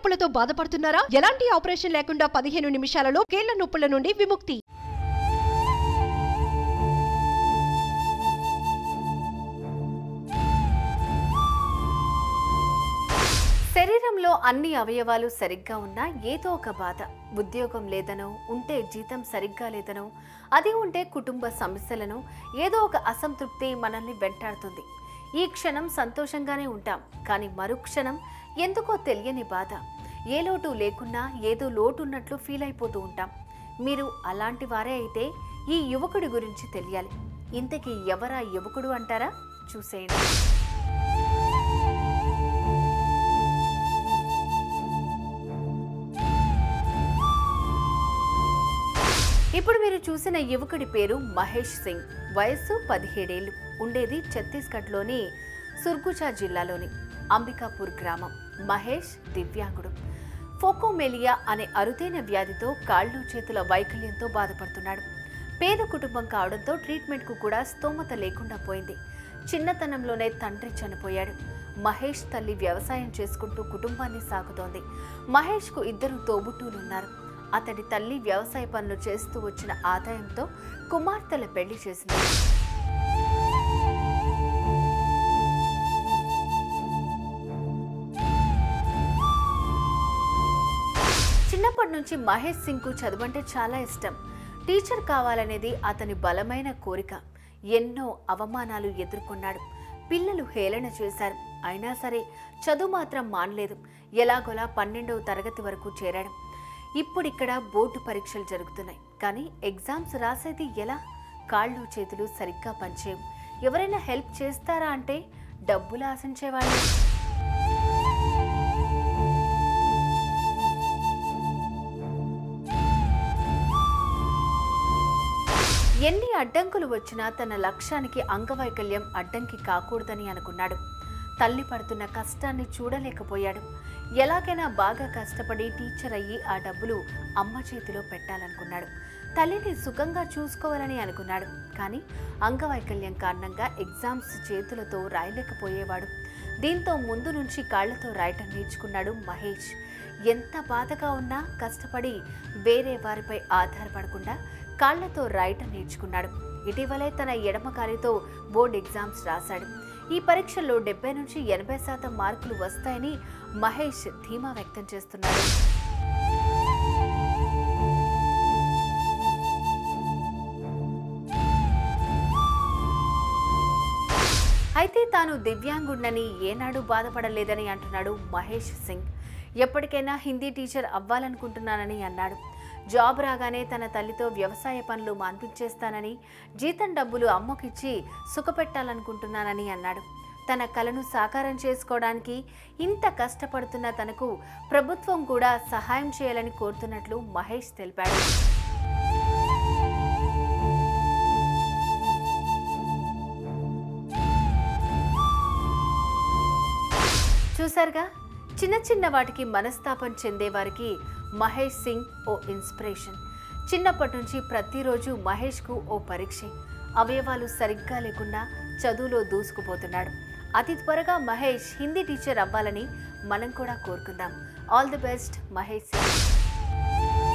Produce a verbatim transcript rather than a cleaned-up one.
నొప్పులతో బాధపడుతున్నారా? ఎలాంటి ఆపరేషన్ లేకుండా పదిహేను నిమిషాలలో కీళ్ల నొప్పుల నుండి విముక్తి. శరీరంలో అన్ని అవయవాలు సరిగ్గా ఉన్నా ఏదో ఒక బాధ. ఉద్యోగం లేదనో, ఉంటే జీతం సరిగ్గా లేదనో, అది ఉంటే కుటుంబ సమస్యలను, ఏదో ఒక అసంతృప్తి మనల్ని వెంటాడుతుంది. ఈ క్షణం సంతోషంగానే ఉంటాం, కానీ మరుక్షణం ఎందుకో తెలియని బాధ. ఏ లోటు లేకున్నా ఏదో లోటు ఉన్నట్లు ఫీల్ అయిపోతూ ఉంటాం. మీరు అలాంటి వారే అయితే ఈ యువకుడి గురించి తెలియాలి. ఇంతకీ ఎవరా యువకుడు అంటారా? చూసేయండి. ఇప్పుడు మీరు చూసిన యువకుడి పేరు మహేష్ సింగ్. వయస్సు పదిహేడేళ్లు. ఉండేది ఛత్తీస్గఢ్లోని సుర్గుజా జిల్లాలోని అంబికాపూర్ గ్రామం. మహేష్ దివ్యాంగుడు. ఫోకోమెలియా అనే అరుదైన వ్యాధితో కాళ్ళు చేతుల వైకల్యంతో బాధపడుతున్నాడు. పేద కుటుంబం కావడంతో ట్రీట్మెంట్కు కూడా స్తోమత లేకుండా పోయింది. చిన్నతనంలోనే తండ్రి చనిపోయాడు. మహేష్ తల్లి వ్యవసాయం చేసుకుంటూ కుటుంబాన్ని సాగుతోంది. మహేష్కు ఇద్దరు తోబుట్టువులున్నారు. అతడి తల్లి వ్యవసాయ పనులు చేస్తూ వచ్చిన ఆదాయంతో కుమార్తెల పెళ్లి చేసింది. చిన్నప్పటి నుంచి మహేష్ సింగ్కు చదువంటే చాలా ఇష్టం. టీచర్ కావాలనేది అతని బలమైన కోరిక. ఎన్నో అవమానాలు ఎదుర్కొన్నాడు. పిల్లలు హేళన చేశారు. అయినా సరే చదువు మాత్రం మానలేదు. ఎలాగోలా పన్నెండవ తరగతి వరకు చేరాడు. ఇప్పుడిక్కడ బోర్డు పరీక్షలు జరుగుతున్నాయి. కానీ ఎగ్జామ్స్ రాసేది ఎలా? కాళ్ళు చేతులు సరిగ్గా పనిచేయవు. ఎవరైనా హెల్ప్ చేస్తారా అంటే డబ్బులు ఆశించేవాళ్ళు. ఎన్ని అడ్డంకులు వచ్చినా తన లక్ష్యానికి అంగవైకల్యం అడ్డంకి కాకూడదని అనుకున్నాడు. తల్లి పడుతున్న కష్టాన్ని చూడలేకపోయాడు. ఎలాగైనా బాగా కష్టపడి టీచర్ అయ్యి ఆ డబ్బులు అమ్మ చేతిలో పెట్టాలనుకున్నాడు. తల్లిని సుఖంగా చూసుకోవాలని అనుకున్నాడు. కానీ అంగవైకల్యం కారణంగా ఎగ్జామ్స్ చేతులతో రాయలేకపోయేవాడు. దీంతో ముందు నుంచి కాళ్లతో రాయటం నేర్చుకున్నాడు మహేష్. ఎంత బాధగా ఉన్నా కష్టపడి వేరే వారిపై ఆధారపడకుండా కాళ్లతో రాయటం నేర్చుకున్నాడు. ఇటీవలే తన ఎడమ కాలితో బోర్డ్ ఎగ్జామ్స్ రాశాడు. ఈ పరీక్షల్లో డెబ్బై నుంచి ఎనభై శాతం మార్కులు వస్తాయని మహేష్ ధీమా వ్యక్తం చేస్తున్నాడు. అయితే తాను దివ్యాంగుడినని ఏనాడు బాధపడలేదని అంటున్నాడు మహేష్ సింగ్. ఎప్పటికైనా హిందీ టీచర్ అవ్వాలనుకుంటున్నానని అన్నాడు. జాబ్ రాగానే తన తల్లితో వ్యవసాయ పనులు మాన్పించేస్తానని, జీతం డబ్బులు అమ్మకిచ్చి సుఖపెట్టాలనుకుంటున్నానని అన్నాడు. తన కలను సాకారం చేసుకోవడానికి ఇంత కష్టపడుతున్న తనకు ప్రభుత్వం కూడా సహాయం చేయాలని కోరుతున్నట్లు మహేష్ తెలిపాడు. చూసారుగా, చిన్న చిన్న వాటికి మనస్తాపం చెందేవారికి మహేష్ సింగ్ ఓ ఇన్స్పిరేషన్. చిన్నప్పటి నుంచి ప్రతిరోజు మహేష్కు ఓ పరీక్ష. అవయవాలు సరిగ్గా లేకుండా చదువులో దూసుకుపోతున్నాడు. అతి త్వరగా మహేష్ హిందీ టీచర్ అవ్వాలని మనం కూడా కోరుకుందాం. All the best Mahesh Singh.